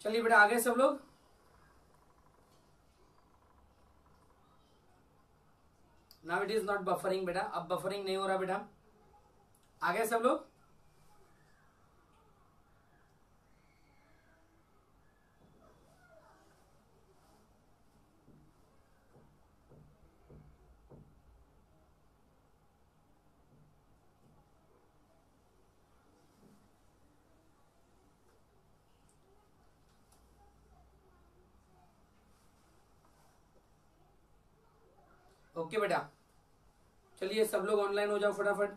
चलिए बेटा आगे सब लोग। Now it is not buffering बेटा, अब बफरिंग नहीं हो रहा बेटा। आगे सब लोग। ओके बेटा, चलिए सब लोग ऑनलाइन हो जाओ फटाफट।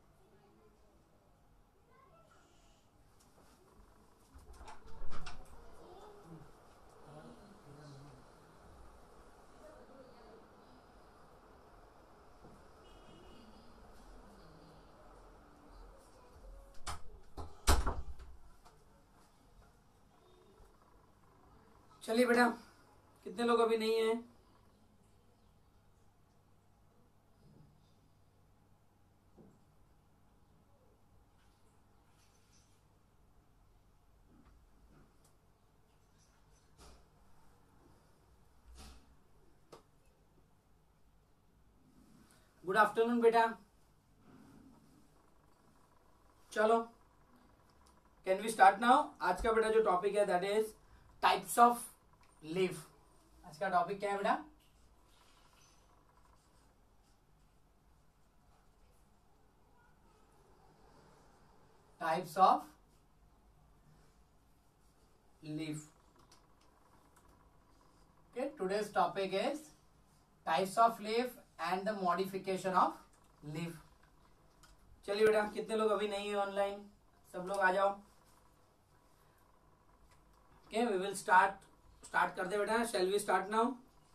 चलिए बेटा, कितने लोग अभी नहीं है? गुड आफ्टरनून बेटा। चलो कैन वी स्टार्ट नाउ। आज का बेटा जो टॉपिक है that is types of leaf. आज का टॉपिक क्या है बेटा? Types of leaf. Okay, today's topic is types of leaf and the modification of leaf. चलिए बेटा, कितने लोग अभी नहीं है ऑनलाइन? सब लोग आ जाओ। ओके, वी विल स्टार्ट कर दे बेटा। Shall we start now?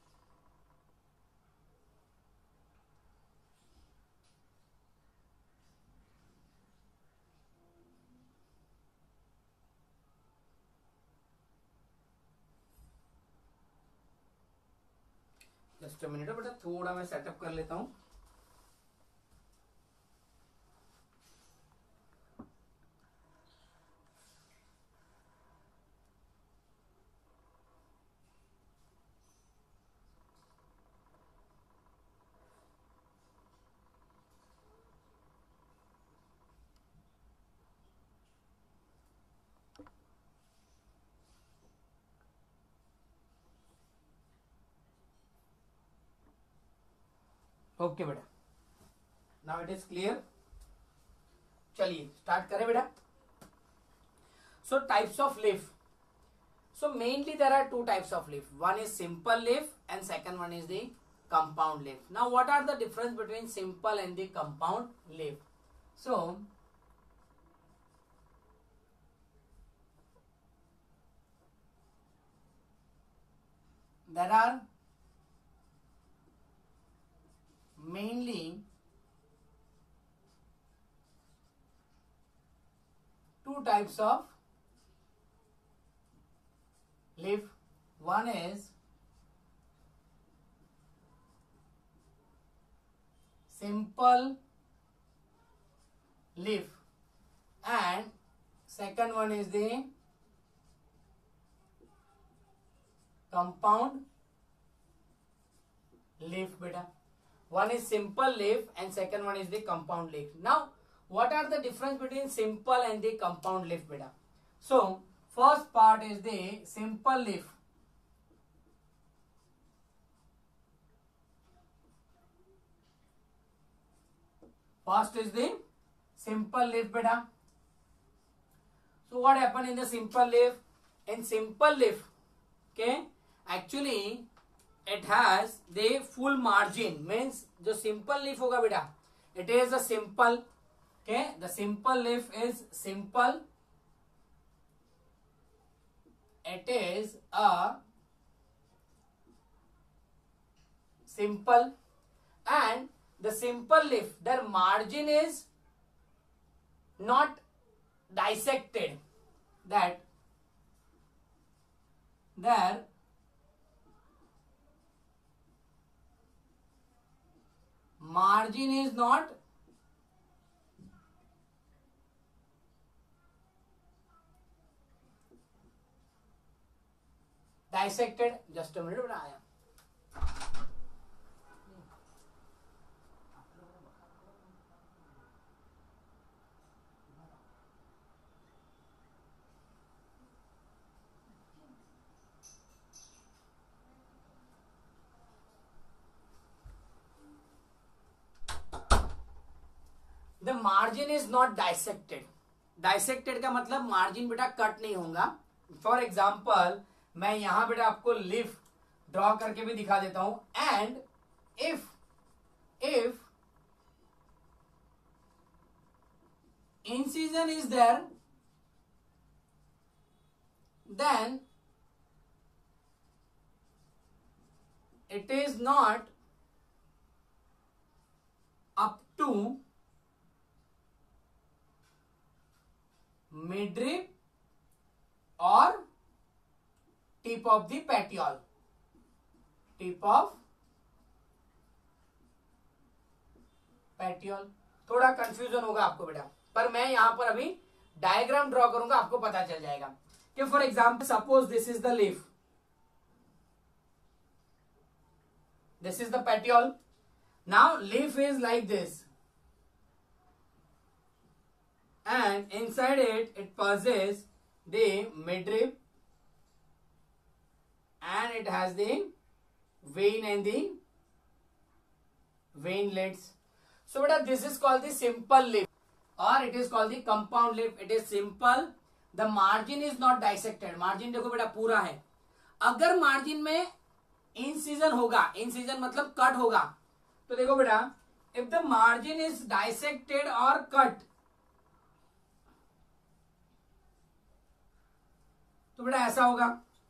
Just a minute बेटा, थोड़ा मैं सेटअप कर लेता हूं। ओके बेटा, नाउ इट इज क्लियर। चलिए स्टार्ट करें बेटा। So types of leaf. So mainly there are two types of leaf. One is simple leaf and second one is the compound leaf. Now what are the difference between simple and the compound leaf? So there are mainly two types of leaf. One is simple leaf and second one is the compound leaf beta. One is simple leaf and second one is the compound leaf. Now what are the difference between simple and the compound leaf beta? So first part is the simple leaf. First is the simple leaf beta. So what happened in the simple leaf? In simple leaf, okay, actually it has the full margin. Means जो simple leaf होगा बेटा, it is a simple. Okay, the simple leaf is simple. It is a simple and the simple leaf, their margin is not dissected, that their margin is not dissected, just a minute बनाया। The margin is not dissected. Dissected का मतलब margin बेटा cut नहीं होगा। For example मैं यहां बेटा आपको लीफ ड्रॉ करके भी दिखा देता हूं। And if incision is there, then it is not up to midrib or tip of the petiole, tip of petiole। थोड़ा कंफ्यूजन होगा आपको बेटा, पर मैं यहां पर अभी डायग्राम ड्रॉ करूंगा, आपको पता चल जाएगा कि for example suppose this is the leaf, this is the petiole। now leaf is like this and inside it possesses the midrib and it has the vein and the veinlets। so beta this is called the simple leaf or it is called the compound leaf। it is simple, the margin is not dissected। margin देखो बेटा पूरा है। अगर margin में in season होगा, in season मतलब cut होगा, तो देखो बेटा if the margin is dissected और कट, तो बेटा ऐसा होगा।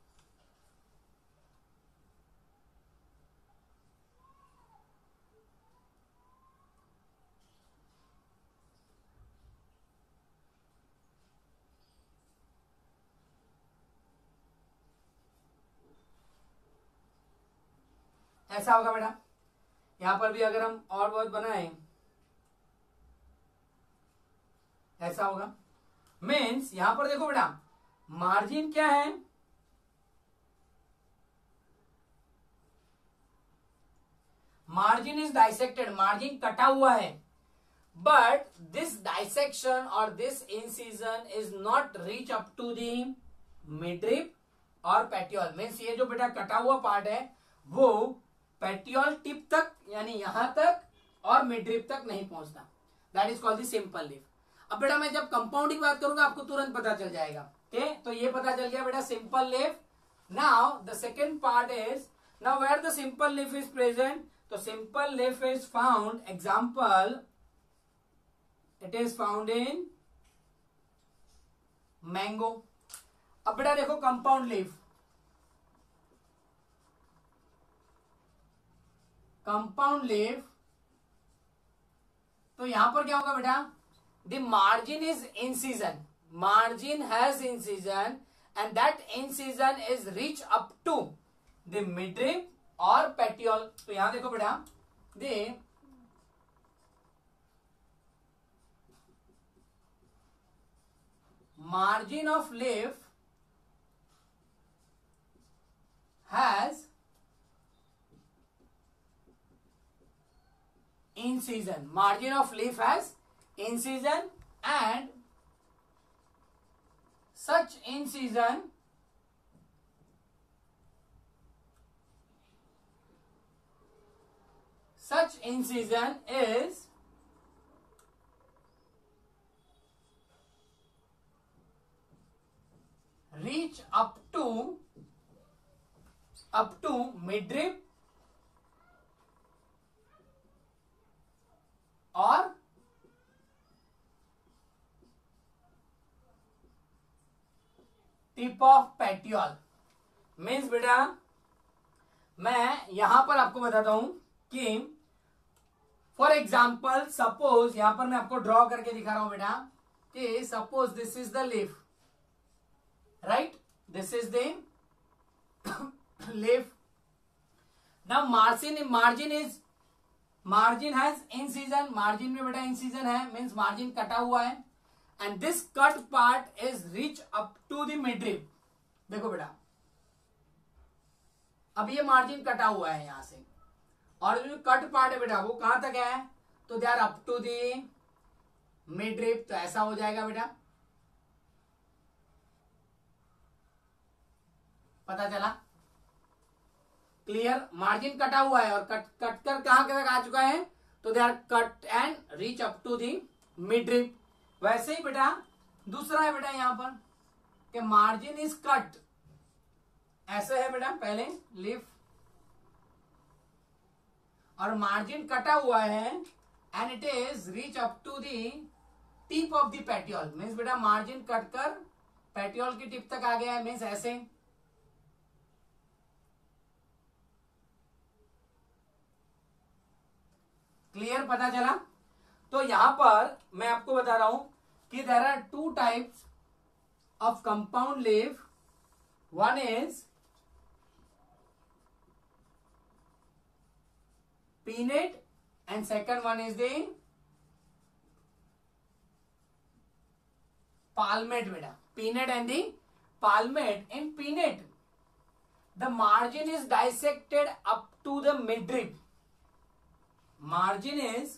ऐसा होगा बेटा। यहां पर भी अगर हम और बहुत बनाएं, ऐसा होगा। मीन्स यहां पर देखो बेटा मार्जिन क्या है, मार्जिन इज डाइसेक्टेड, मार्जिन कटा हुआ है, बट दिस डाइसेक्शन और this incision is not reach up to the midrib और पेटियोल। मीन्स ये जो बेटा कटा हुआ पार्ट है वो पेटियोल टिप तक यानी यहां तक और मिडरिप तक नहीं पहुंचता। That is called the simple leaf. अब बेटा मैं जब कंपाउंडिंग बात करूंगा आपको तुरंत पता चल जाएगा। ओके, तो ये पता चल गया बेटा simple leaf. Now the second part is now where the simple leaf is present. तो simple leaf is found, example it is found in mango. अब बेटा देखो कंपाउंड लीफ, कंपाउंड लीफ, तो यहां पर क्या होगा बेटा, the margin is incision, margin has incision and that incision is reach up to the midrib और पेटियोल। तो यहां देखो बेटा the margin of leaf has incision, margin of leaf has incision and such incision is reach up to midrib और tip of petiole. Means बेटा मैं यहां पर आपको बताता हूं कि फॉर एग्जाम्पल सपोज यहां पर मैं आपको ड्रॉ करके दिखा रहा हूं बेटा कि suppose this is the leaf, right, this is the leaf. Now margin has incision, margin में बेटा इनसीजन है, मीन्स मार्जिन कटा हुआ है and this cut part is reach up to the midrib. देखो बेटा अब ये मार्जिन कटा हुआ है यहां से, और जो कट पार्ट है बेटा वो कहां तक है, तो they are up to the midrib, तो ऐसा हो जाएगा बेटा। पता चला? क्लियर? मार्जिन कटा हुआ है और कट कट कर कहां तक आ चुका है, तो they are cut and reach up to the midrib. वैसे ही बेटा दूसरा है बेटा यहां पर कि मार्जिन इज कट, ऐसे है बेटा पहले लीफ, और मार्जिन कटा हुआ है and it is reach up to the tip of the petiole, means बेटा मार्जिन कट कर पेटियोल की टिप तक आ गया है, मीन्स ऐसे। क्लियर? पता चला? तो यहां पर मैं आपको बता रहा हूं कि there are two types of compound leaf, one is pinnate and second one is the palmate beta. Pinnate and the palmate. In pinnate the margin is dissected up to the midrib, margin is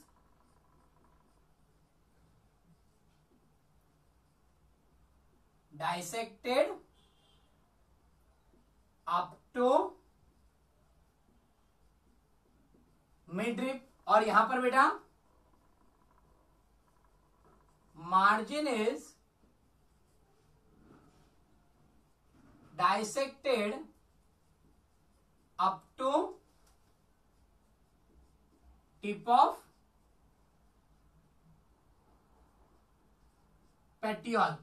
dissected up to midrib, और यहां पर बेटा margin is dissected up to tip of petiole.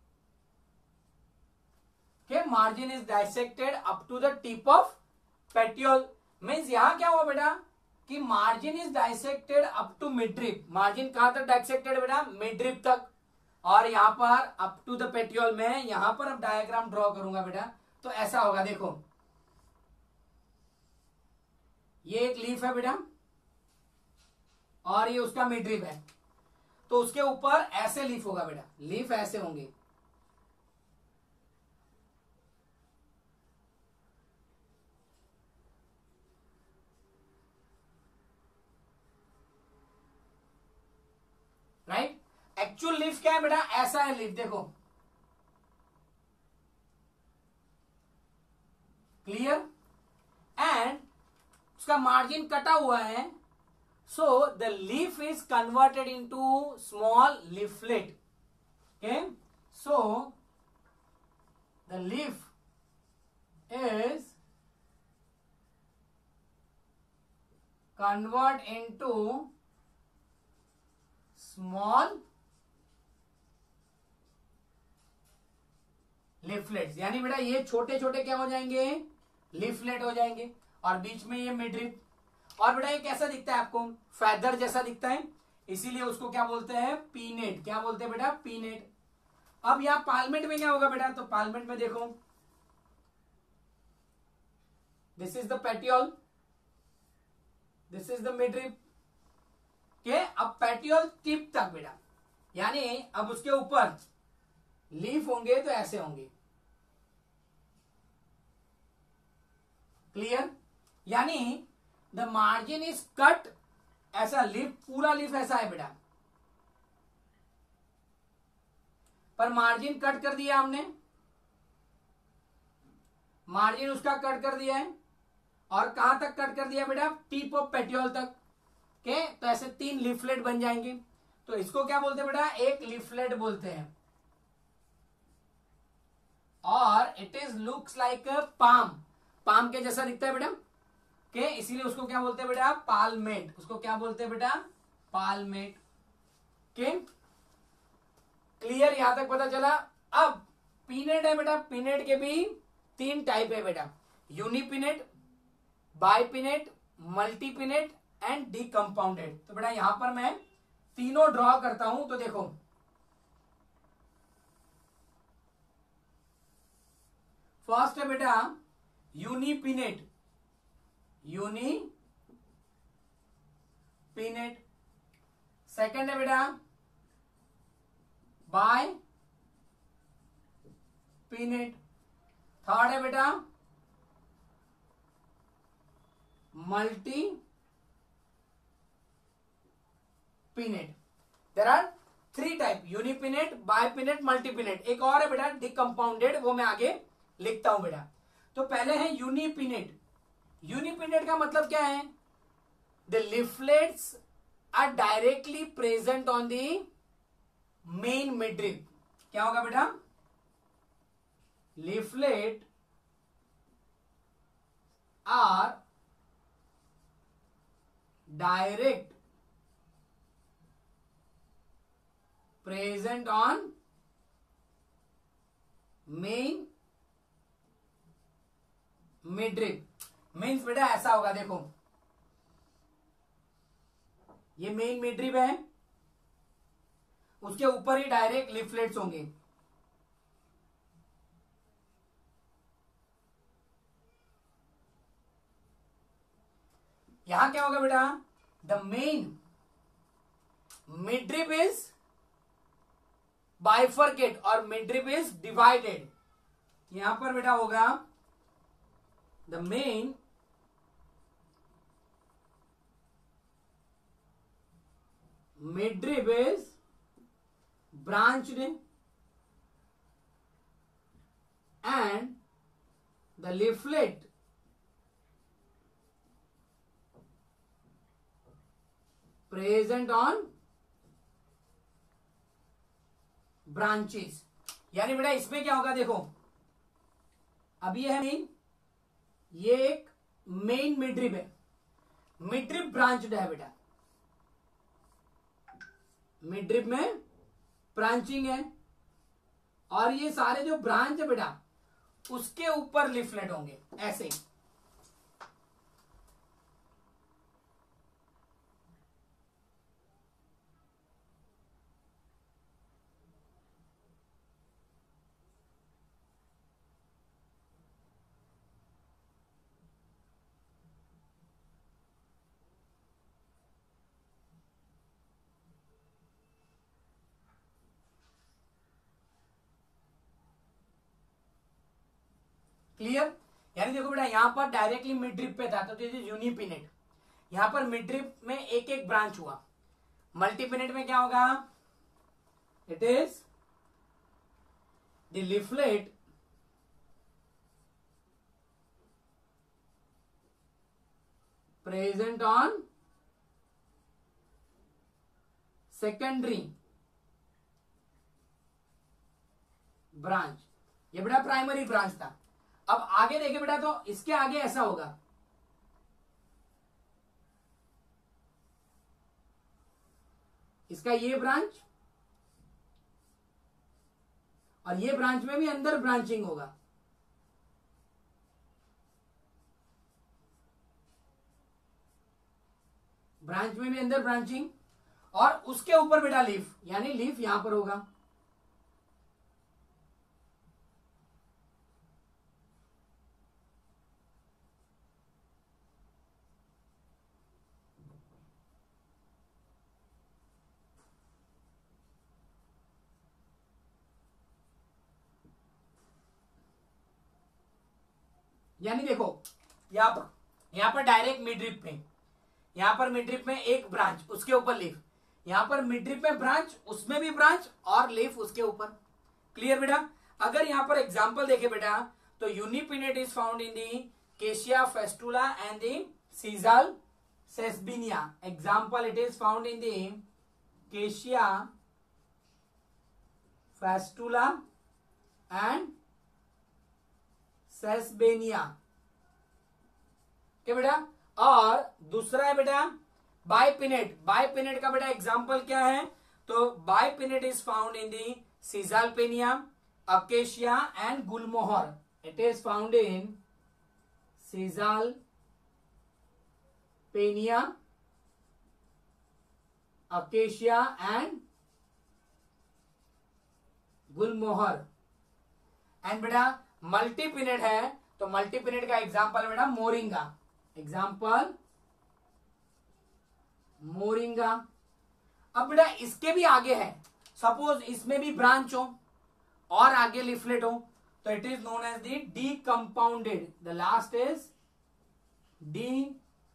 के margin is dissected up to the tip of petiole, means यहां क्या हुआ बेटा कि margin is dissected up to midrib. Margin कहां तक डाइसेक्टेड बेटा, मिड-रिप तक, और यहां पर अप टू द पेटियोल में यहां पर अब डायग्राम ड्रॉ करूंगा बेटा, तो ऐसा होगा। देखो ये एक लीफ है बेटा और ये उसका मिड-रिप है, तो उसके ऊपर ऐसे लीफ होगा बेटा, लीफ ऐसे होंगे, राइट। एक्चुअल लीफ क्या है बेटा, ऐसा है लीफ, देखो क्लियर। एंड उसका मार्जिन कटा हुआ है, so the leaf is converted into small leaflet. Okay, so the leaf is convert into small leaflets, यानी बेटा ये छोटे छोटे क्या हो जाएंगे, लीफलेट हो जाएंगे, और बीच में ये मिड-रिप। और बेटा ये कैसा दिखता है आपको, फेदर जैसा दिखता है, इसीलिए उसको क्या बोलते हैं, पीनेट। क्या बोलते हैं बेटा, पीनेट। अब यहां पालमेंट में क्या होगा बेटा, तो पालमेंट में देखो this is the petiole, this is the midrib के। अब पेटियोल टिप तक बेटा, यानी अब उसके ऊपर लीफ होंगे तो ऐसे होंगे, क्लियर। यानी द मार्जिन इज कट, ऐसा लीफ, पूरा लीफ ऐसा है बेटा, पर मार्जिन कट कर दिया हमने, मार्जिन उसका कट कर दिया है, और कहां तक कट कर दिया बेटा, टिप ऑफ पेटियोल तक के। तो ऐसे 3 लीफलेट बन जाएंगे, तो इसको क्या बोलते हैं बेटा, एक लीफलेट बोलते हैं, और it is looks like palm, palm के जैसा दिखता है बेटा के, इसीलिए उसको क्या बोलते हैं बेटा, पालमेट। उसको क्या बोलते हैं बेटा, पालमेट के। क्लियर, यहां तक पता चला। अब पीनेट है बेटा, पीनेट के भी 3 टाइप है बेटा, यूनिपिनेट, बाइपिनेट, मल्टीपिनेट एंड डीकंपाउंडेड। तो बेटा यहां पर मैं तीनों ड्रॉ करता हूं, तो देखो फर्स्ट है बेटा यूनिपिनेट, यूनिपिनेट। सेकंड है बेटा बाय पिनेट। थर्ड है बेटा multi pinnate. There are 3 type, unipinnate, bipinnate, multipinnate. एक और है बेटा डिकम्पाउंडेड, वो मैं आगे लिखता हूं बेटा। तो पहले है यूनिपिनेट। यूनिपिनेट का मतलब क्या है? The leaflets are directly present on the main midrib. क्या होगा बेटा? Leaflet are direct present on main midrib. Means बेटा ऐसा होगा, देखो ये मेन मिडरिप है, उसके ऊपर ही डायरेक्ट लीफलेट्स होंगे। यहां क्या होगा बेटा? The main midrib is bifurcate और मिडरिप इज डिवाइडेड। यहां पर बेटा होगा the main midrib is branched and the leaflet present on branches। यानी बेटा इसमें क्या होगा, देखो अब ये है मेन, ये एक मेन मिडरिब है, मिडरिब ब्रांच्ड है बेटा, मिडरिब में ब्रांचिंग है, और ये सारे जो ब्रांच है बेटा उसके ऊपर लिफलेट होंगे ऐसे ही। क्लियर? यानी देखो बेटा यहां पर डायरेक्टली मिडरिप पे था तो दिस इज यूनिपिनेट, यहां पर मिडरिप में एक एक ब्रांच हुआ। मल्टीपिनेट में क्या होगा? It is the leaflet present on secondary branch. ये बेटा प्राइमरी ब्रांच था। अब आगे देखे बेटा तो इसके आगे ऐसा होगा, इसका ये ब्रांच और ये ब्रांच में भी अंदर ब्रांचिंग होगा। ब्रांच में भी अंदर ब्रांचिंग और उसके ऊपर बेटा लीफ, यानी लीफ यहां पर होगा। यानी देखो यहां पर डायरेक्ट मिडरिप में, यहां पर मिडरिप में एक ब्रांच उसके ऊपर लीफ, यहां पर मिडरिप में ब्रांच उसमें भी ब्रांच और लीफ उसके ऊपर। क्लियर बेटा? अगर यहां पर एग्जांपल देखे बेटा तो unipinnate is found in the cassia fistula and the सीजाल sesbania. Example it is found in the cassia fistula and sesbania. क्या बेटा? और दूसरा है बेटा बाइपिनेट। बाइपिनेट का बेटा एग्जांपल क्या है? तो bipinnate is found in the caesalpinia, acacia and gulmohar. It is found in caesalpinia, acacia and gulmohar. And बेटा मल्टीपिनेट है तो मल्टीपिनेट का एग्जांपल बेटा मोरिंगा। Example moringa. अब बेटा इसके भी आगे है, सपोज इसमें भी ब्रांच हो और आगे लिफलेट हो तो it is known as the decompounded. The last is decompounded.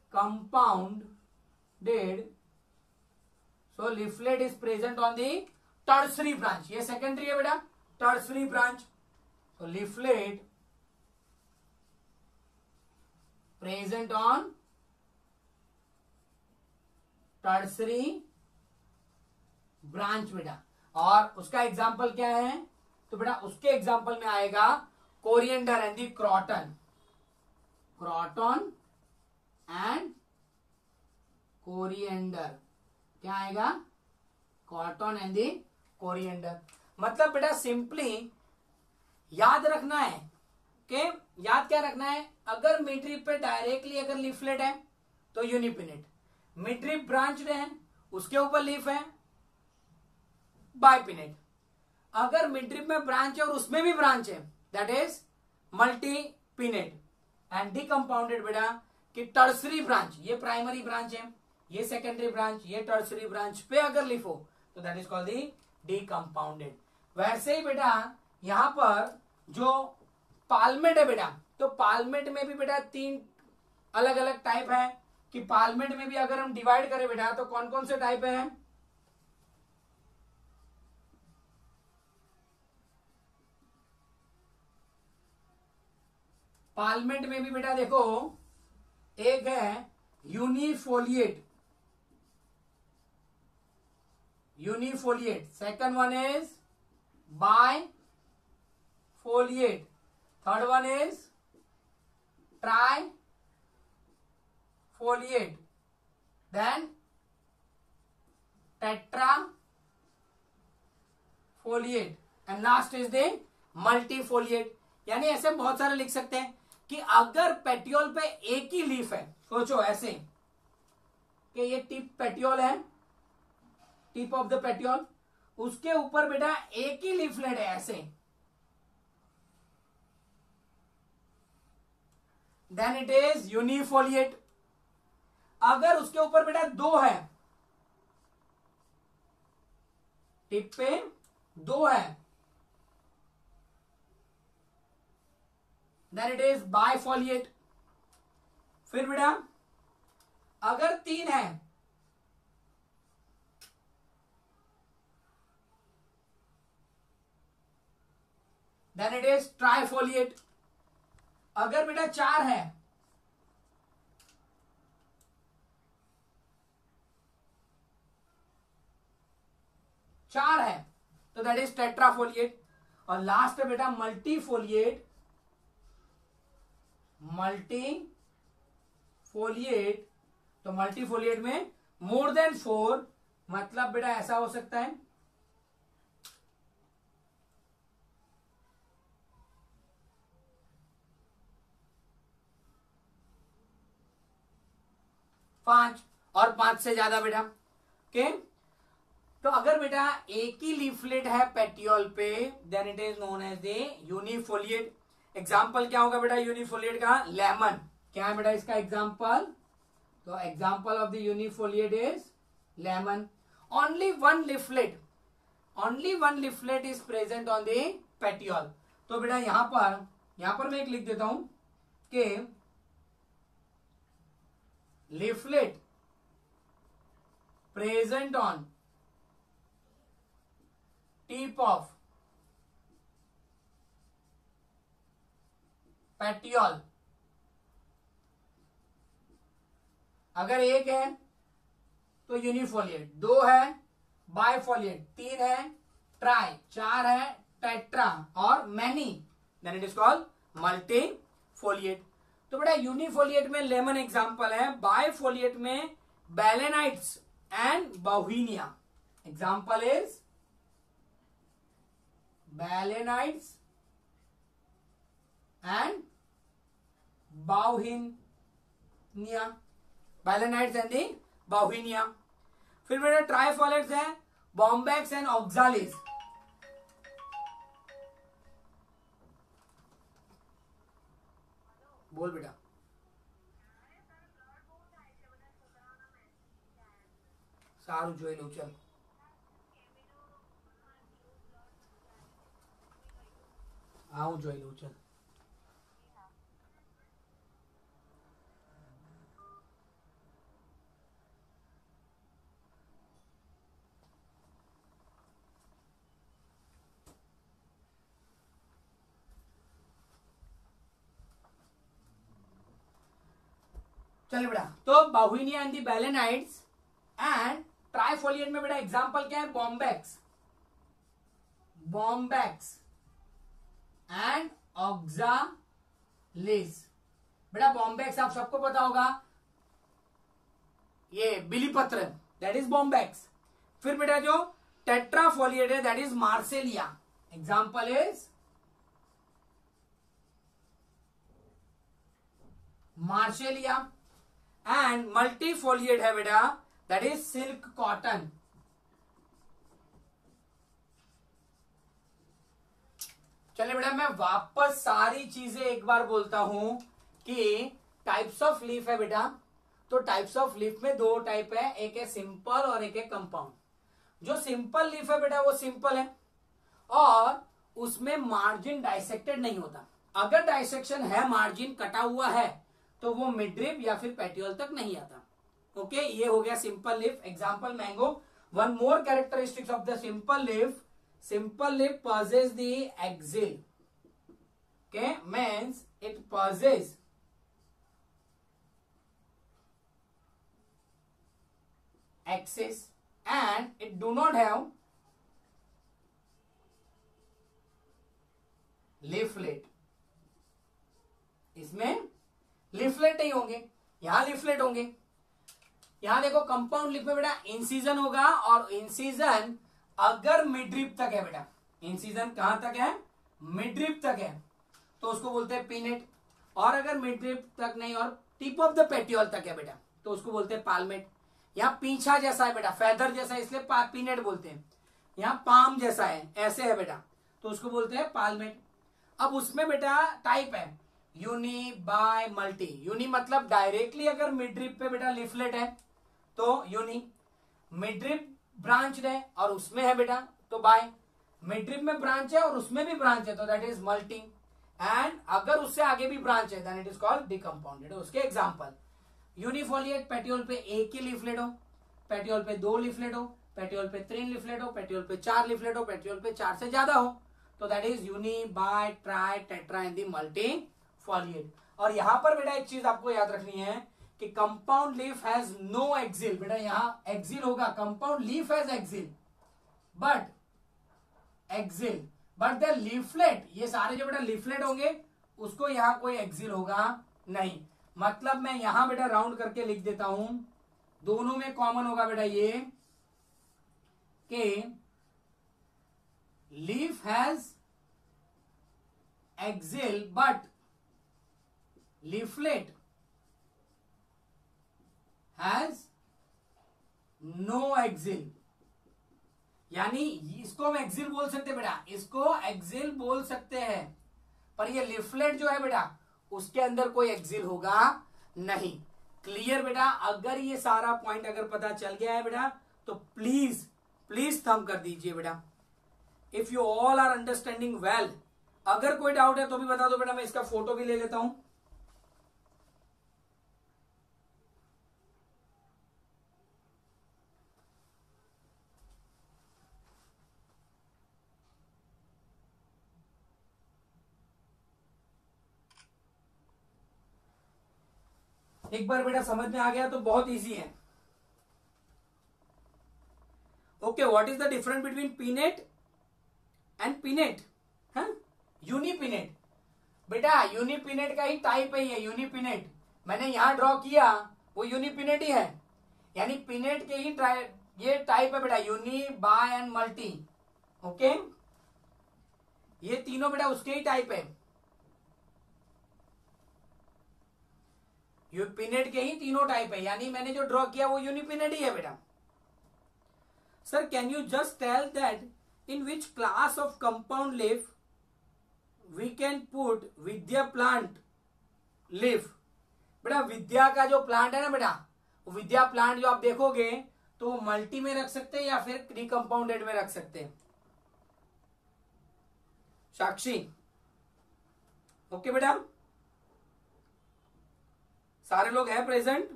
compounded, so leaflet is present on the tertiary branch. ये secondary है बेटा, tertiary branch. So leaflet present on tertiary branch बेटा. और उसका एग्जाम्पल क्या है? तो बेटा उसके एग्जाम्पल में आएगा coriander and the croton. Croton and coriander. क्या आएगा? Cotton and the coriander. मतलब बेटा सिंपली याद रखना है कि याद क्या रखना है, अगर मिड पे डायरेक्टली अगर लीफलेट है तो यूनिपिनेट, मिड ब्रांच है उसके ऊपर लीफ है बाइपिनेट. अगर मिड में ब्रांच है और उसमें भी ब्रांच है that is multipinnate. And decompounded बेटा कि टर्सरी ब्रांच, ये प्राइमरी ब्रांच है, ये सेकेंडरी ब्रांच, ये टर्सरी ब्रांच पे अगर लीफ हो तो that is called the decompounded. वैसे ही बेटा यहां पर जो पालमेट है बेटा, तो पालमेट में भी बेटा 3 अलग अलग टाइप है. कि पालमेट में भी अगर हम डिवाइड करें बेटा तो कौन कौन से टाइप है? पालमेट में भी बेटा देखो, एक है unifoliate, unifoliate. Second one is bifoliate. Third one is trifoliate. Then tetrafoliate and last is the multifoliate. यानी ऐसे बहुत सारे लिख सकते हैं कि अगर पेटियोल पे एक ही लीफ है, सोचो ऐसे कि ये टिप पेटियोल है, टिप ऑफ द पेटियोल, उसके ऊपर बेटा एक ही लीफलेट है ऐसे, देन इट इज यूनिफोलिएट. अगर उसके ऊपर बेटा 2 है, टिप पे 2 है, देन इट इज बाइफोलिएट. फिर बेटा अगर 3 है, देन इट इज ट्राइफोलिएट. अगर बेटा 4 है, तो दैट इज टेट्राफोलिएट. और लास्ट है बेटा मल्टीफोलिएट. मल्टीफोलिएट, तो मल्टीफोलिएट में मोर देन 4, मतलब बेटा ऐसा हो सकता है पांच और 5 से ज्यादा बेटा. ओके, तो अगर बेटा एक ही लीफलेट है पेटियोल पे then it is known as the unifoliate. Example क्या होगा बेटा यूनिफोलिएट का? लेमन. क्या है बेटा इसका एग्जाम्पल? तो example of the unifoliate is lemon. Only one leaflet is present on the petiole. तो बेटा यहां पर मैं एक लिख देता हूं कि leaflet present on tip of petiole. अगर 1 है तो यूनिफोलिएट, 2 है बाइफोलिएट, 3 है ट्राई, 4 है टेट्रा और many, then it is called multifoliate. तो बेटा यूनिफोलिएट में लेमन एग्जांपल है, बाइफोलिएट में balanites and bauhinia. Example is balanites and bauhinia. Balanites and the bauhinia. फिर बेटा ट्राइफोलेट्स है बॉम्बैक्स एंड ऑक्सालिस. बोल बेटा. सारू જોઈ લઉં ચલ. હા હું જોઈ લઉં ચલ. चलिए बेटा, तो bauhinia and the balanites and trifoliate में बेटा एग्जांपल क्या है? Bombax, bombax and oxalis. बेटा बॉम्बैक्स आप सबको पता होगा, ये बिलीपत्र, दैट इज बॉम्बैक्स। फिर बेटा जो टेट्राफोलिएट है that is marsilea, example is marsilea. And multifoliate है बेटा दैट इज सिल्क कॉटन। चलिए बेटा मैं वापस सारी चीजें एक बार बोलता हूं कि टाइप्स ऑफ लीफ है बेटा, तो टाइप्स ऑफ लीफ में दो टाइप है, एक है सिंपल और एक है कंपाउंड। जो सिंपल लीफ है बेटा वो सिंपल है और उसमें मार्जिन डाइसेक्टेड नहीं होता। अगर डाइसेक्शन है, मार्जिन कटा हुआ है, तो वो मिडरिब या फिर पेटियोल तक नहीं आता। ओके, ये हो गया simple leaf, example mango. One more characteristics of the simple leaf, simple leaf possess the axil, okay, means it possess axis and it do not have leaflet। इसमें लीफलेट नहीं होंगे, यहां लीफलेट होंगे। यहां देखो कंपाउंड लीफ में बेटा incision होगा और इंसिजन अगर मिडरिप तक है बेटा, इंसिजन कहां तक है? मिडरिप तक है, तो उसको बोलते हैं पीनेट। और अगर मिडरिप तक नहीं और टिप ऑफ द पेटियोल तक है बेटा, तो उसको बोलते हैं पाल्मेट। यहां पीछा जैसा है बेटा, फेदर जैसा है, इसलिए पीनेट बोलते हैं। यहां पाम जैसा है, ऐसे है बेटा, तो उसको बोलते हैं पाल्मेट। अब उसमें बेटा टाइप है यूनी, बाय, मल्टी। यूनी मतलब डायरेक्टली अगर मिडरिप पे बेटा लीफलेट है तो यूनी, मिडरिप ब्रांच है और उसमें है बेटा तो बाय, मिडरिप में ब्रांच है और उसमें भी ब्रांच है तो दैट इज मल्टी, एंड अगर उससे आगे भी ब्रांच है then it is called decompounded. उसके एग्जांपल यूनिफोलिएट, पेटियोल पे एक ही लीफलेट हो, पेटियोल पे दो लीफलेट हो, पेटियोल पे 3 लीफलेट हो, पेटियोल पे 4 लीफलेट हो, पेटियोल पे 4 से ज्यादा हो, तो that is uni, bi, tri, tetra and the multifoliate. और यहां पर बेटा एक चीज आपको याद रखनी है कि compound leaf has no axil. बेटा यहां एक्सिल होगा, compound leaf has axil but the leaflet, ये सारे जो बेटा लीफलेट होंगे उसको यहां कोई एक्सिल होगा नहीं। मतलब मैं यहां बेटा राउंड करके लिख देता हूं, दोनों में कॉमन होगा बेटा ये कि leaf has axil but leaflet has no axil. यानी इसको हम एक्सिल बोल सकते हैं बेटा, इसको एक्सिल बोल सकते हैं, पर ये लीफलेट जो है बेटा उसके अंदर कोई एक्सिल होगा नहीं। क्लियर बेटा? अगर ये सारा पॉइंट अगर पता चल गया है बेटा तो प्लीज प्लीज थंब कर दीजिए बेटा। If you all are understanding well, अगर कोई डाउट है तो भी बता दो बेटा, मैं इसका फोटो भी ले लेता हूं। एक बार बेटा समझ में आ गया तो बहुत इजी है। Okay, what is the difference between pinnate and pinnate? Unipinnate. बेटा यूनिपिनेट का ही टाइप है ये, यूनिपिनेट। मैंने यहां ड्रॉ किया वो यूनिपिनेट ही है, यानी पिनेट के ही ये टाइप है बेटा, uni, bi and multi. Okay, ये तीनों बेटा उसके ही टाइप है, यूनिपिनेट के ही तीनों टाइप है, यानी मैंने जो ड्रॉ किया वो यूनिपिनेट ही है बेटा। Sir can you just tell that in which class of compound leaf we can put Vidya plant leaf? बेटा विद्या का जो प्लांट है ना बेटा, विद्या प्लांट जो आप देखोगे तो मल्टी में रख सकते हैं या फिर रिकम्पाउंडेड में रख सकते हैं। साक्षी, ओके बेटा, सारे लोग हैं प्रेजेंट?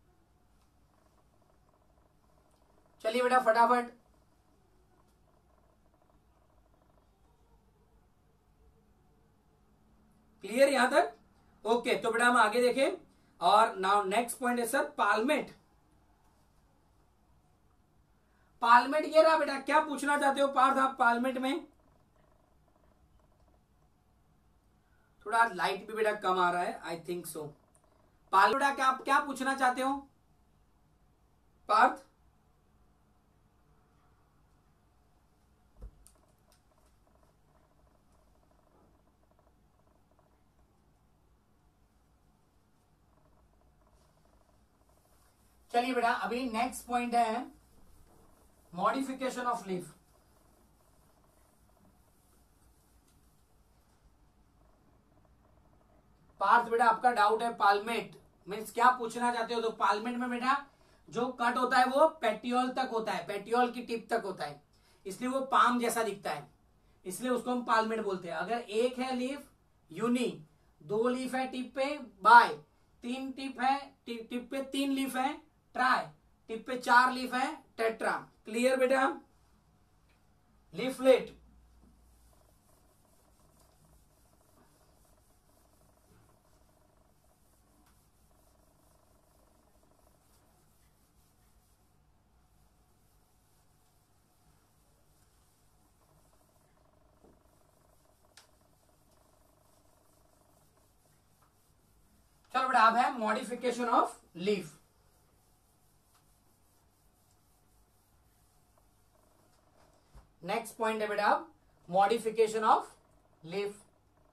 चलिए बेटा फटाफट। क्लियर यहां तक? ओके, तो बेटा हम आगे देखें। और नाउ नेक्स्ट पॉइंट है सर पालमेट। पालमेट ये रहा बेटा, क्या पूछना चाहते हो पार्थ आप पालमेट में? थोड़ा लाइट भी बेटा कम आ रहा है, आई थिंक सो। पालमेट क्या आप क्या पूछना चाहते हो पार्थ? चलिए बेटा अभी नेक्स्ट पॉइंट है मॉडिफिकेशन ऑफ लीफ। पार्थ बेटा आपका डाउट है पालमेट मीन्स क्या पूछना चाहते हो? तो पालमेट में बेटा जो कट होता है वो पेटियोल तक होता है, पेटियोल की टिप तक होता है, इसलिए वो पाम जैसा दिखता है, इसलिए उसको हम पालमेट बोलते हैं। अगर एक है लीफ यूनि, दो लीफ है टिप पे बाय, तीन टिप है टिप पे तीन लीफ है ट्राई, टिप पे चार लीफ है टेट्रा। क्लियर बेटा? लीफलेट चलो बेटा अब है modification of leaf. Next point है बेटा मॉडिफिकेशन ऑफ लीफ।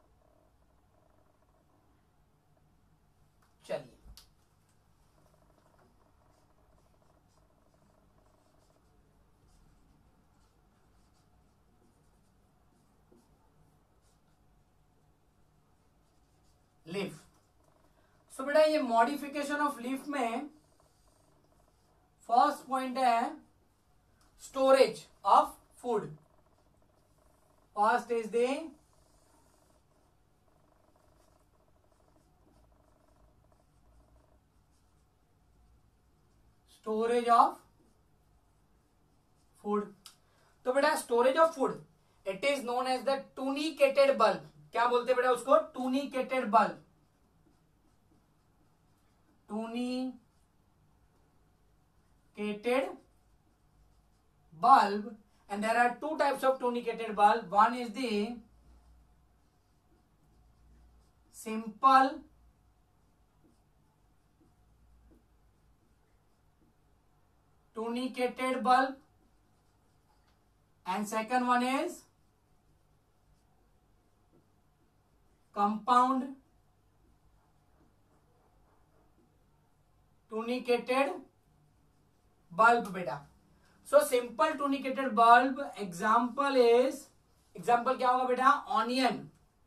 चलिए लीफ। सो बेटा ये मॉडिफिकेशन ऑफ लीफ में फर्स्ट पॉइंट है storage of food. First is the storage of food. तो बेटा storage of food it is known as the tunicated bulb. क्या बोलते हैं बेटा उसको? Tunicated bulb. Tunicated bulb, and there are two types of tunicated bulb. One is the simple tunicated bulb and second one is compound tunicated bulb बेटा। So simple tunicated bulb example क्या होगा बेटा? Onion,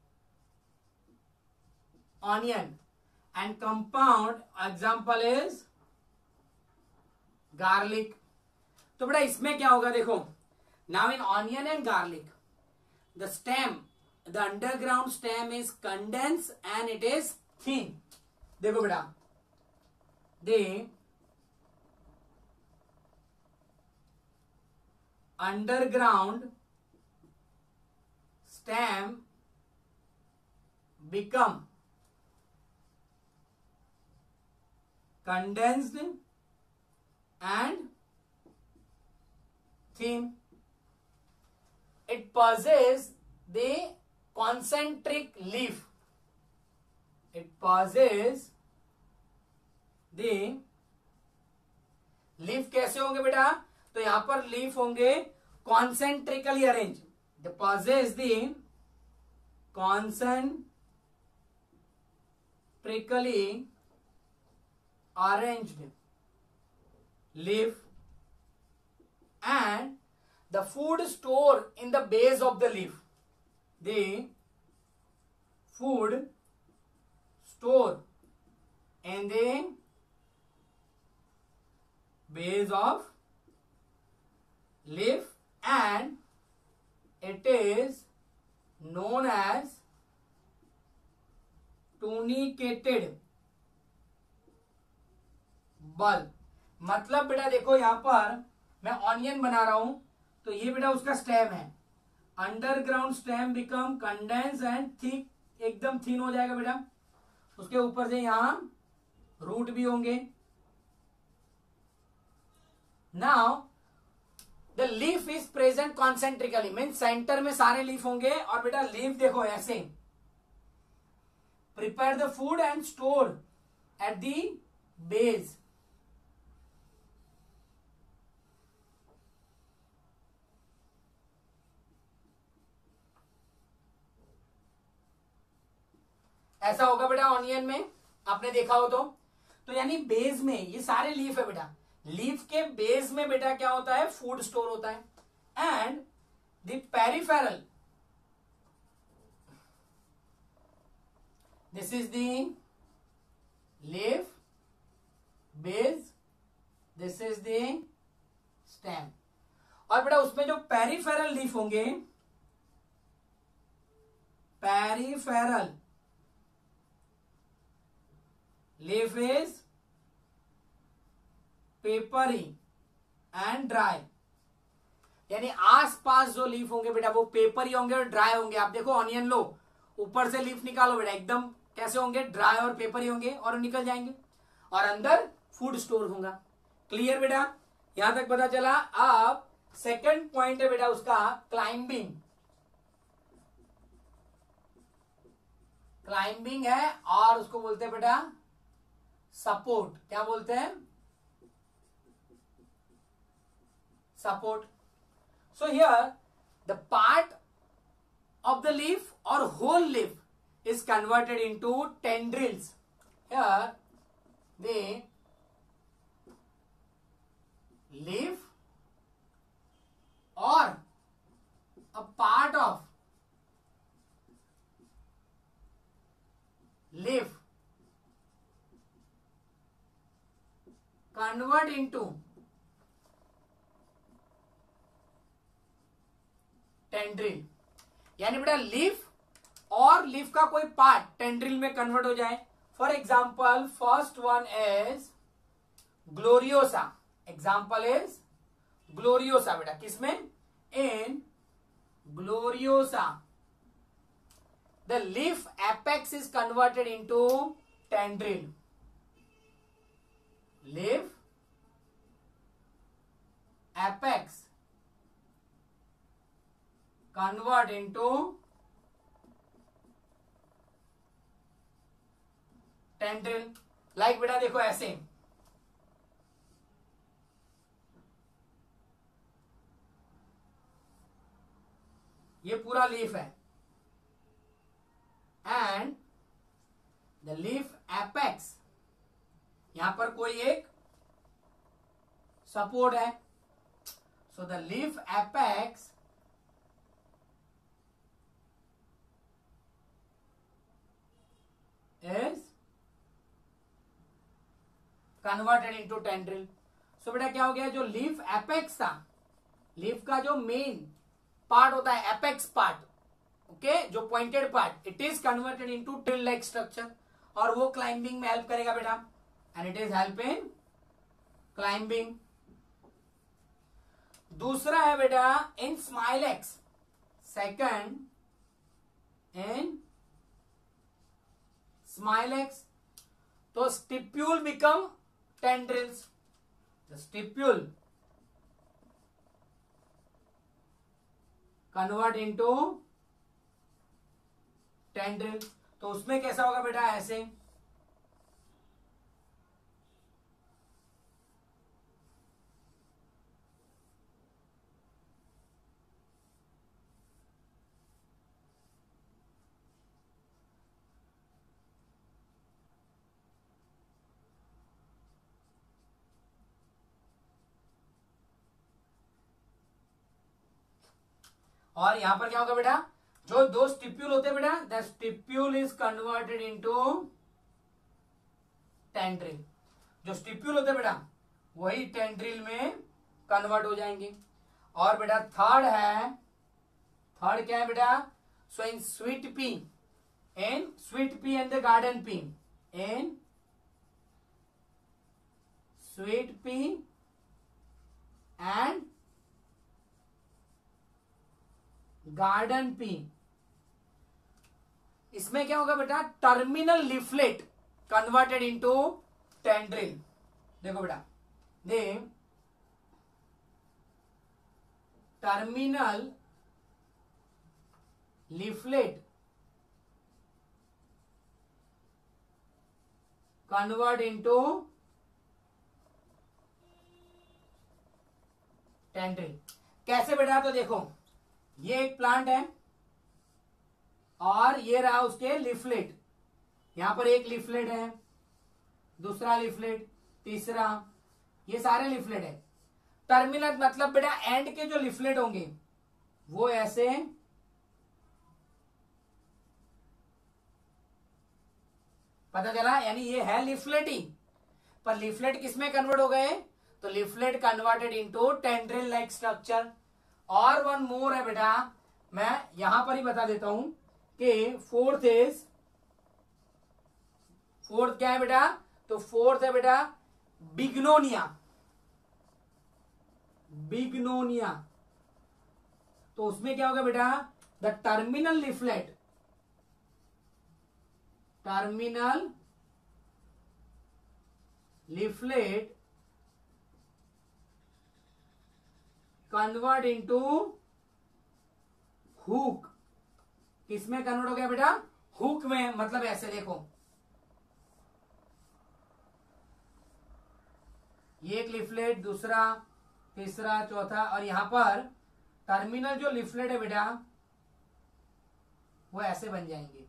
onion and compound example is garlic. तो बेटा इसमें क्या होगा देखो, now in onion and garlic the stem, the underground stem is condense and it is thin. देखो बेटा the underground stem become condensed and thin. It possesses the concentric leaf. It possesses the leaf कैसे होंगे बेटा? तो यहां पर leaf होंगे concentrically arrange. The possess the concentrically arranged leaf and the food store in the base of the leaf. The food store in the base of leaf and it is known as tunicated bulb. मतलब बेटा देखो यहां पर मैं onion बना रहा हूं तो ये बेटा उसका स्टेम है, underground stem become condense and thick, एकदम थिन हो जाएगा बेटा। उसके ऊपर से यहां रूट भी होंगे. Now the leaf is present concentrically, mean centre में सारे लीफ होंगे. और बेटा लीफ देखो ऐसे, prepare the food and store at the base. ऐसा होगा बेटा ऑनियन में, आपने देखा हो तो यानी बेस में ये सारे लीफ है बेटा. लीफ के बेस में बेटा क्या होता है, फूड स्टोर होता है. And the peripheral, this is the leaf base, this is the stem. और बेटा उसमें जो पेरिफेरल लीफ होंगे, peripheral leaf is papery and dry. यानी आसपास जो लीफ होंगे बेटा वो पेपरी होंगे और ड्राई होंगे. आप देखो ऑनियन लो, ऊपर से लीफ निकालो बेटा, एकदम कैसे होंगे, ड्राई और पेपरी होंगे और निकल जाएंगे. और अंदर फूड स्टोर होगा. क्लियर बेटा, यहां तक पता चला. अब सेकंड पॉइंट है बेटा उसका क्लाइंबिंग. क्लाइंबिंग है और उसको बोलते हैं बेटा सपोर्ट. क्या बोलते हैं, support. So here the part of the leaf or whole leaf is converted into tendrils. Here the leaf or a part of leaf convert into tendril. यानी बेटा लीफ और लीफ का कोई पार्ट टेंड्रिल में convert हो जाए. For example first one is Gloriosa. Example is Gloriosa बेटा. किसमें, in Gloriosa the leaf apex is converted into tendril. Leaf apex convert into tendril. Like बेटा देखो ऐसे, ये पूरा लीफ है एंड द लीफ एपेक्स, यहां पर कोई एक सपोर्ट है. So the leaf apex is converted into tendril. So बेटा क्या हो गया, जो लीफ एपेक्स था, लीफ का जो मेन पार्ट होता है एपेक्स पार्ट, ओके, जो pointed part, it is converted into drill like structure. और वो क्लाइंबिंग में हेल्प करेगा बेटा, and it is help in climbing. दूसरा है बेटा in Smilax. Second in Smilex, तो stipule become tendrils. The stipule convert into tendril. तो उसमें कैसा होगा बेटा, ऐसे और यहां पर क्या होगा बेटा, जो दो स्टिप्यूल होते हैं बेटा, the stipule is converted into tendril. जो स्टिप्यूल होते हैं बेटा वही टेंड्रिल में कन्वर्ट हो जाएंगे. और बेटा थर्ड है, थर्ड क्या है बेटा, so in sweet pea, in sweet pea and the garden pea, in sweet pea and garden pea, इसमें क्या होगा बेटा, terminal leaflet converted into tendril. देखो बेटा, they terminal leaflet convert into tendril. कैसे बेटा? तो देखो, ये एक प्लांट है और ये रहा उसके लीफलेट। यहां पर एक लीफलेट है, दूसरा लीफलेट, तीसरा, ये सारे लीफलेट है। टर्मिनल मतलब बेटा एंड के जो लीफलेट होंगे वो ऐसे पता चला, यानी ये है लीफलेट ही, पर लीफलेट किसमें कन्वर्ट हो गए? तो leaflet converted into tendril like structure. और वन मोर है बेटा, मैं यहां पर ही बता देता हूं कि फोर्थ क्या है बेटा? तो फोर्थ है बेटा बिग्नोनिया। तो उसमें क्या होगा बेटा? The terminal leaflet convert into hook. किसमें कन्वर्ट हो गया बेटा? हुक में। मतलब ऐसे देखो, ये एक लीफलेट, दूसरा, तीसरा, चौथा, और यहां पर टर्मिनल जो लीफलेट है बेटा वो ऐसे बन जाएंगे,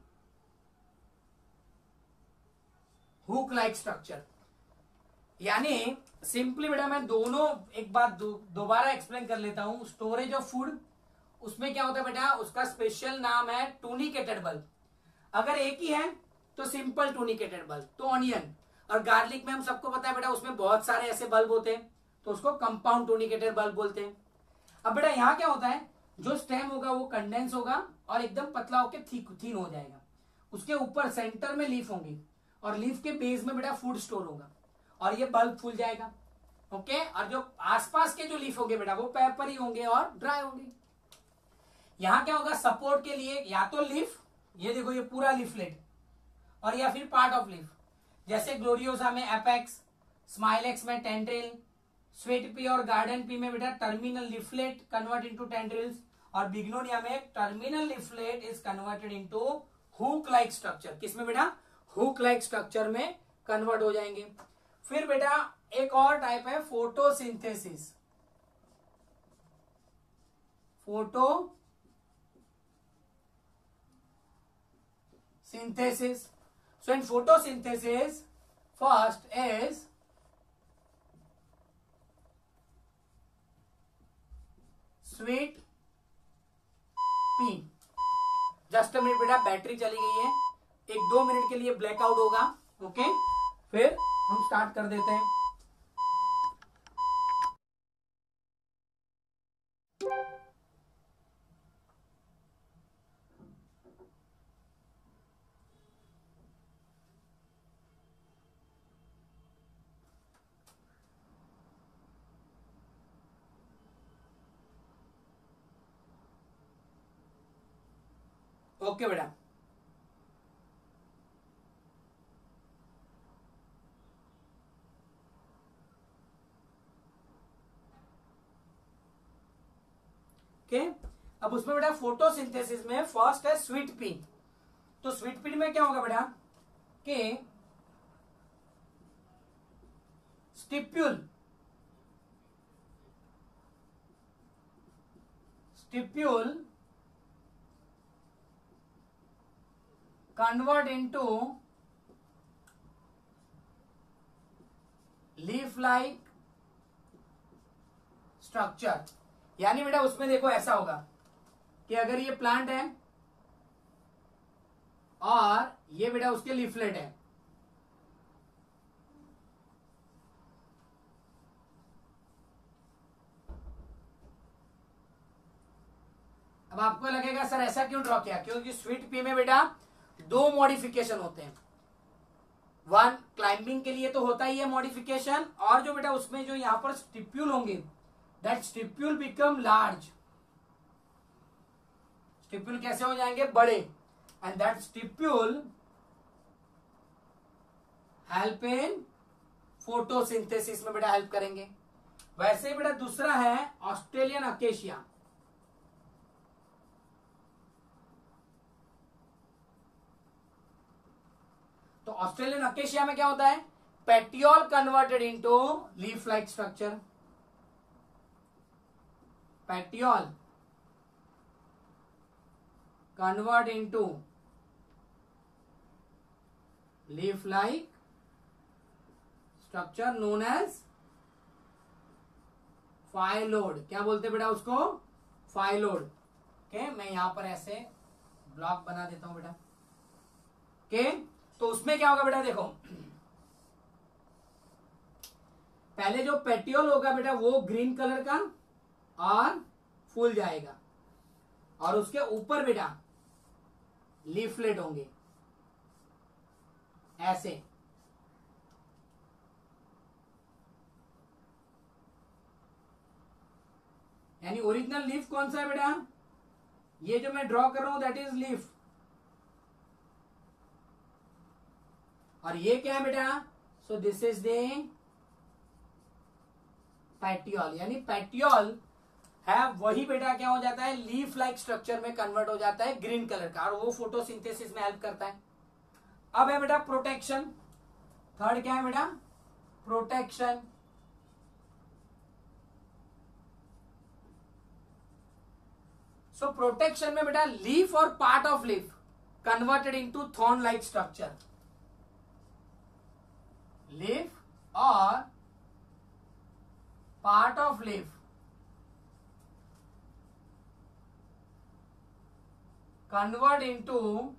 हुक लाइक स्ट्रक्चर। यानी सिंपली बेटा मैं दोनों एक बात दोबारा एक्सप्लेन कर लेता हूं। स्टोरेज ऑफ फूड, उसमें क्या होता है बेटा? उसका स्पेशल नाम है टूनिकेटेड बल्ब। अगर एक ही है तो सिंपल टूनिकेटेड बल्ब। तो ऑनियन और गार्लिक में हम सबको पता है बेटा उसमें बहुत सारे ऐसे बल्ब होते हैं, तो उसको कंपाउंड टूनिकेटेड बल्ब बोलते हैं। अब बेटा यहां क्या होता है? जो स्टेम होगा वो कंडेंस होगा और एकदम पतला होकर थीन हो जाएगा। उसके ऊपर सेंटर में लीफ होंगी और लीफ के बेस में बेटा फूड स्टोर होगा और ये बल्ब फूल जाएगा। ओके, और जो आसपास के जो लीफ होंगे बेटा वो पेपरी होंगे और ड्राई होंगे। यहां क्या होगा? सपोर्ट के लिए या तो लीफ, ये देखो ये पूरा लीफलेट, और या फिर पार्ट ऑफ लीफ। जैसे ग्लोरियोसा में एपेक्स, स्माइलेक्स में टेंड्रिल, स्वीट पी और गार्डन पी में बेटा terminal leaflet convert into tendrils, और बिग्नोनिया में terminal leaflet is converted into hook like structure. किसमें बेटा? हुक लाइक स्ट्रक्चर में कन्वर्ट हो जाएंगे। फिर बेटा एक और टाइप है photosynthesis. So in photosynthesis, first is sweet pea। Just minute बेटा, बैटरी चली गई है, 1-2 मिनट के लिए ब्लैकआउट होगा। ओके, फिर हम स्टार्ट कर देते हैं। ओके बेटा, ओके। अब उसमें बेटा फोटोसिंथेसिस में फर्स्ट है स्वीट पी। तो स्वीट पी में क्या होगा बेटा कि stipule convert into leaf like structure. यानी बेटा उसमें देखो ऐसा होगा कि अगर ये प्लांट है और ये बेटा उसके लीफलेट है, अब आपको लगेगा सर ऐसा क्यों ड्रॉ किया? क्योंकि स्वीट पी में बेटा 2 मॉडिफिकेशन होते हैं। वन, क्लाइंबिंग के लिए तो होता ही है मॉडिफिकेशन, और जो बेटा उसमें जो यहां पर स्टिप्यूल होंगे, that stipule become large. Stipule कैसे हो जाएंगे? बड़े। And that stipule help in photosynthesis में बेटा हेल्प करेंगे। वैसे ही बेटा दूसरा है ऑस्ट्रेलियन अकेशिया। तो ऑस्ट्रेलियन अकेशिया में क्या होता है, petiole converted into leaf like structure, petiole convert into leaf like structure known as phyllode. क्या बोलते बेटा उसको, फाइलोड। ओके, मैं यहां पर ऐसे ब्लॉक बना देता हूं बेटा। ओके, तो उसमें क्या होगा बेटा, देखो पहले जो पेटियोल होगा बेटा वो ग्रीन कलर का और फूल जाएगा, और उसके ऊपर बेटा लीफलेट होंगे ऐसे। यानी ओरिजिनल लीफ कौन सा है बेटा, ये जो मैं ड्रॉ कर रहा हूं दैट इज लीफ, और ये क्या है बेटा, so this is the petiole. यानी पेटियोल है वही बेटा क्या हो जाता है, लीफ लाइक स्ट्रक्चर में कन्वर्ट हो जाता है ग्रीन कलर का, और वो फोटोसिंथेसिस में हेल्प करता है। अब है बेटा प्रोटेक्शन। थर्ड क्या है बेटा, प्रोटेक्शन। सो प्रोटेक्शन में बेटा लीफ और part of leaf converted into thorn like structure, leaf और part of leaf convert into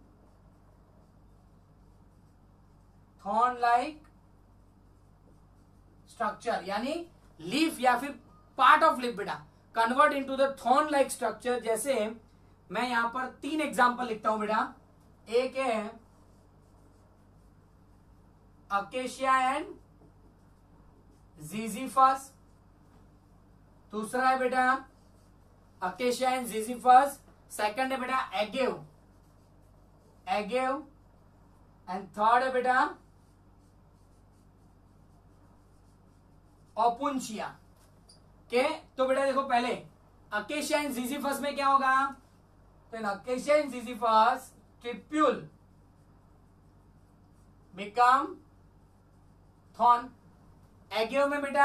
thorn like structure। यानी लीफ या फिर पार्ट ऑफ लीफ बेटा convert into the thorn like structure. जैसे मैं यहां पर 3 एग्जांपल लिखता हूं बेटा। एक है अकेशिया एंड ज़िज़िफस, दूसरा है बेटा अकेशिया एंड ज़िज़िफस, सेकंड है बेटा एगेव, एगेव, एंड थर्ड है बेटा ओपुंशिया के। तो बेटा देखो पहले अकेशिया एंड ज़िज़िफस में क्या होगा, तो in Acacia and Ziziphus stipule become thorn. Agave में बेटा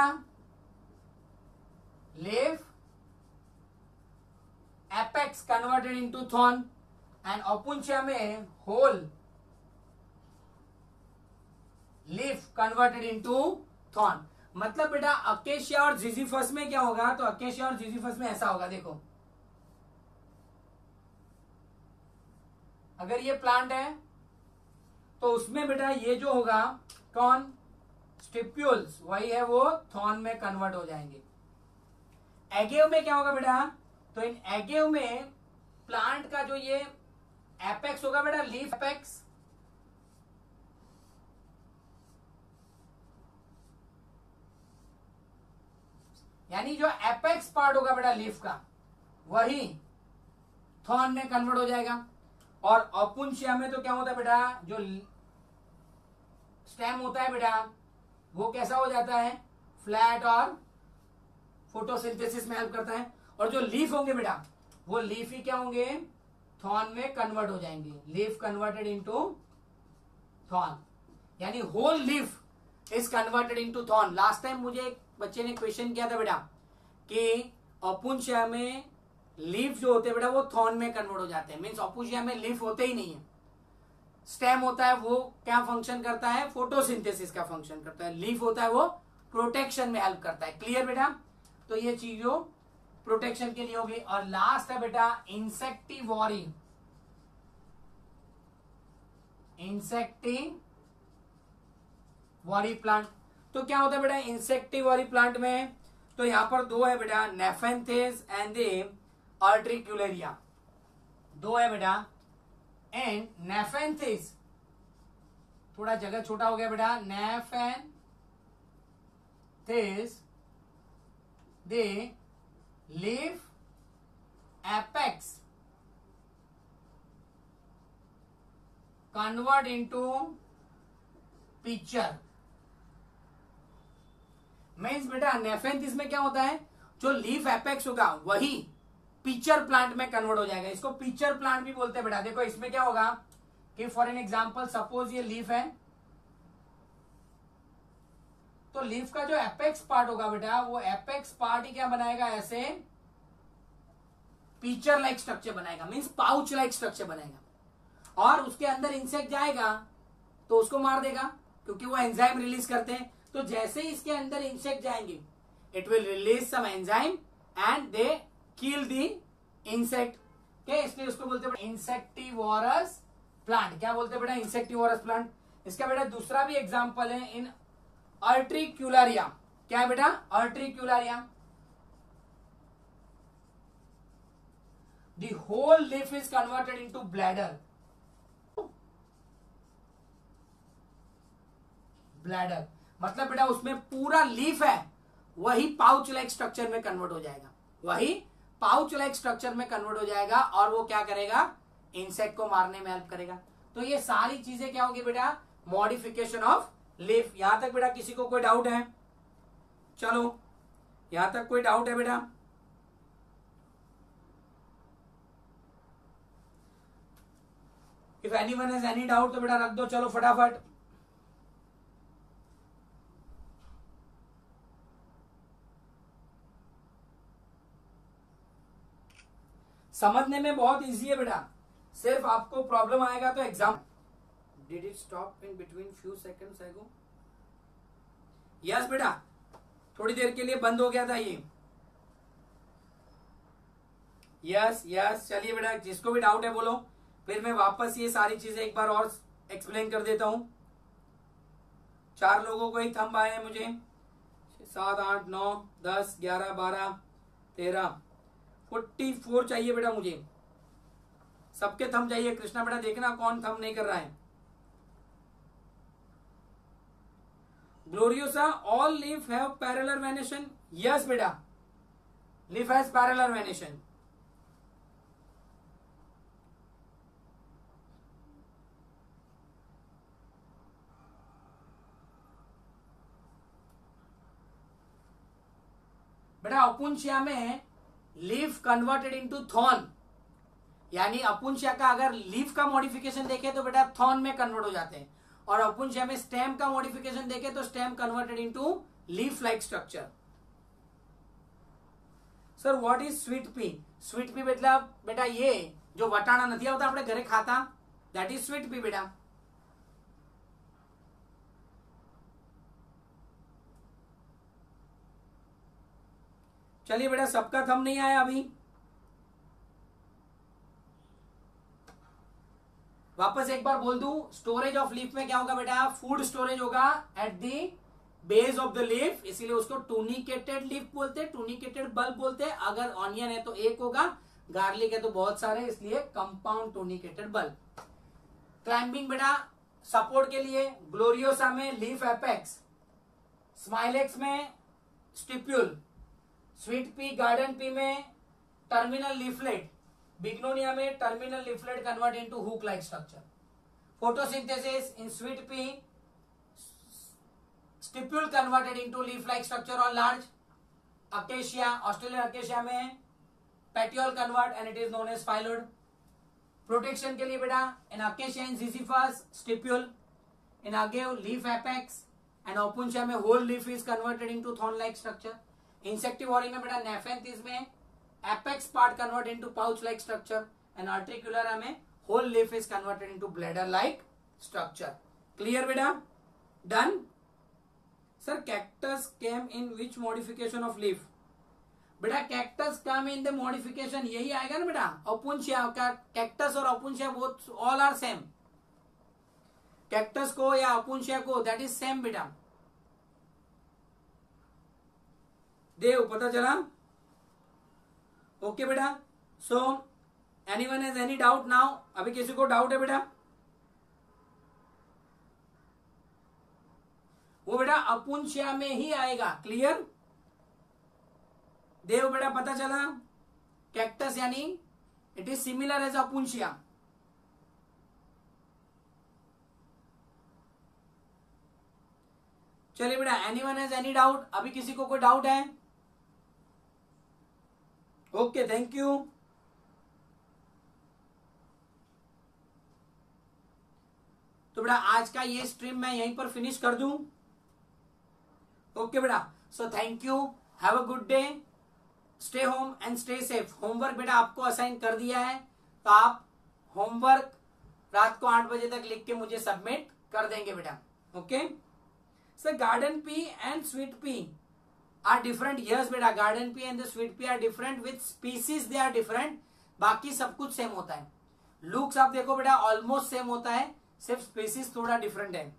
leaf apex converted into thorn, and opuntia में whole leaf converted into thorn। मतलब बेटा अकेशिया और ज़िज़िफस में क्या होगा, तो अकेशिया और ज़िज़िफस में ऐसा होगा। देखो अगर ये प्लांट है तो उसमें बेटा ये जो होगा कौन, स्टिप्यूल्स, वही है वो थॉर्न में कन्वर्ट हो जाएंगे। एगेव में क्या होगा बेटा, तो इन एगेव में प्लांट का जो ये एपेक्स होगा बेटा, लीफ एपेक्स, यानी जो एपेक्स पार्ट होगा बेटा लीफ का वही थॉर्न में कन्वर्ट हो जाएगा। और ओपुंशिया में तो क्या होता है बेटा, जो स्टेम होता है बेटा वो कैसा हो जाता है, फ्लैट, और फोटोसिंथेसिस में हेल्प करता है। और जो लीफ होंगे बेटा वो लीफ ही क्या होंगे, थॉर्न में कन्वर्ट हो जाएंगे, लीफ कन्वर्टेड इनटू थॉर्न। यानी whole leaf is converted into thorn. Last time मुझे एक बच्चे ने क्वेश्चन किया था बेटा कि ओपुंशिया में लीफ जो होते हैं बेटा वो थॉर्न में कन्वर्ट हो जाते हैं। मींस ओपुंशिया में लीफ होते ही नहीं है, स्टेम होता है, वो क्या फंक्शन करता है, फोटोसिंथेसिस का फंक्शन करता है। लीफ होता है वो प्रोटेक्शन में हेल्प करता है। क्लियर बेटा, तो ये चीजों प्रोटेक्शन के लिए होगी। और लास्ट है बेटा इंसेक्टिवोरी, इंसेक्टिवोरी प्लांट। तो क्या होता है बेटा इंसेक्टिवोरी प्लांट में, तो यहां पर दो है बेटा, नेफेंथेस एंड द आर्ट्रिक्युलेरिया, दो है बेटा। एंड नेफेंथेस, थोड़ा जगह छोटा हो गया बेटा, Nepenthes the leaf apex convert into pitcher, means बेटा नेफेंथिस में क्या होता है, जो लीफ एपेक्स होगा वही पिक्चर प्लांट में कन्वर्ट हो जाएगा। इसको पिक्चर प्लांट भी बोलते हैं बेटा। देखो इसमें क्या होगा कि फॉर एन एग्जांपल सपोज ये लीफ है, तो लीफ का जो एपेक्स पार्ट होगा बेटा, वो एपेक्स पार्ट ही क्या बनाएगा, ऐसे पिक्चर लाइक स्ट्रक्चर बनाएगा, मीन्स पाउच लाइक स्ट्रक्चर बनाएगा। और उसके अंदर इंसेक्ट जाएगा तो उसको मार देगा, क्योंकि वो एंजाइम रिलीज करते हैं। तो जैसे ही इसके अंदर इंसेक्ट जाएंगे, it will release some enzyme and they kill the insect के, इसलिए उसको बोलते हैं इंसेक्टिवोरस प्लांट। क्या बोलते हैं बेटा, इंसेक्टिवोरस प्लांट। इसका बेटा दूसरा भी एग्जांपल है इन अर्ट्रिक्यूलारिया। क्या है बेटा, Utricularia. The whole leaf is converted into bladder. Bladder मतलब बेटा उसमें पूरा लीफ है, वही पाउच लाइक स्ट्रक्चर में कन्वर्ट हो जाएगा, वही पाउच लाइक स्ट्रक्चर में कन्वर्ट हो जाएगा। और वो क्या करेगा, इंसेक्ट को मारने में हेल्प करेगा। तो ये सारी चीजें क्या होगी बेटा, मॉडिफिकेशन ऑफ लीफ। यहां तक बेटा किसी को कोई डाउट है? चलो यहां तक कोई डाउट है बेटा? If anyone has any doubt तो बेटा रख दो, चलो फटाफट। समझने में बहुत इजी है बेटा, सिर्फ आपको प्रॉब्लम आएगा तो exam. Did it stop in between few seconds ago? Yes बेटा, थोड़ी देर के लिए बंद हो गया था ये। यस यस, चलिए बेटा जिसको भी डाउट है बोलो, फिर मैं वापस ये सारी चीजें एक बार और एक्सप्लेन कर देता हूं। 4 लोगों को ही थंब आए हैं मुझे, 7 8 9 10 11 12 13 44 चाहिए बेटा मुझे, सबके थंब चाहिए। कृष्णा बेटा देखना कौन थंब नहीं कर रहा है। Gloriosa, all leaf have parallel venation. Yes बेटा, लीफ हैज पैरेलल वेनेशन। बेटा अपुंशिया में लीफ कन्वर्टेड इनटू थॉर्न, यानी अपुंशिया का अगर लीफ का मॉडिफिकेशन देखे तो बेटा थॉर्न में कन्वर्ट हो जाते हैं, और अपुंशिया में स्टेम का मॉडिफिकेशन देखे तो stem converted into leaf like structure. Sir what is sweet pea? Sweet pea मतलब बेटा ये जो वटाणा नहीं होता अपने घरे खाता, दैट इज स्वीट पी बेटा। चलिए बेटा सबका थंब नहीं आया अभी, वापस एक बार बोल दूं। स्टोरेज ऑफ लीफ में क्या होगा बेटा, फूड स्टोरेज होगा at the base of the leaf, इसीलिए उसको टूनिकेटेड लीफ बोलते हैं, टूनिकेटेड बल्ब बोलते हैं। अगर ऑनियन है तो एक होगा, गार्लिक है तो बहुत सारे, इसलिए कंपाउंड टूनिकेटेड बल्ब। क्लाइंबिंग बेटा सपोर्ट के लिए ग्लोरियोसा में लीफ एपेक्स, स्माइलेक्स में stipule, sweet pea garden pea में टर्मिनल लीफलेट, बिग्नोनिया में terminal leaflet convert into hook like structure. Photosynthesis in sweet pea, stipule converted into leaf like structure on large. Acacia, Australian Acacia में petiole convert and it is known as phyllode. Protection के लिए बेटा in Acacia in Ziziphus stipule, in agave leaf apex, and Opuntia में whole leaf is converted into thorn like structure. Insectivory में बेटा Nepenthes में apex part convert into pouch like structure, and articulara में whole leaf is converted into bladder like structure. Clear बेटा? Done? Sir, cactus came in which modification of leaf? बेटा cactus come in the modification यही आएगा ना बेटा, opuntia का। cactus और opuntia both all are same, cactus को या opuntia को that is same बेटा। देव पता चला? ओके बेटा, so anyone has any doubt now? अभी किसी को डाउट है बेटा? वो बेटा अपुंशिया में ही आएगा। क्लियर? देव बेटा पता चला? कैक्टस यानी it is similar as Opuntia. चलिए बेटा, एनीवन हैज एनी डाउट? अभी किसी को कोई डाउट है? Okay, thank you. तो बेटा आज का ये स्ट्रीम मैं यहीं पर फिनिश कर दूं। ओके बेटा, so thank you, have a good day, stay home and stay safe. Homework बेटा आपको असाइन कर दिया है, तो आप होमवर्क रात को 8 बजे तक लिख के मुझे सबमिट कर देंगे बेटा। Okay sir, garden pea and sweet pea are different? Yes बेटा, garden pea and the sweet pea are different, with species they are different, बाकी सब कुछ सेम होता है। लुक्स आप देखो बेटा ऑलमोस्ट सेम होता है, सिर्फ स्पीसीज थोड़ा डिफरेंट है।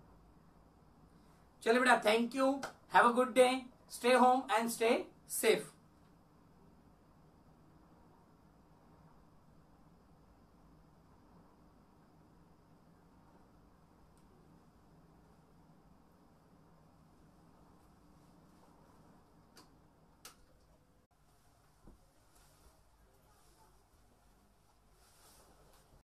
चलिए बेटा, thank you, have a good day, stay home and stay safe.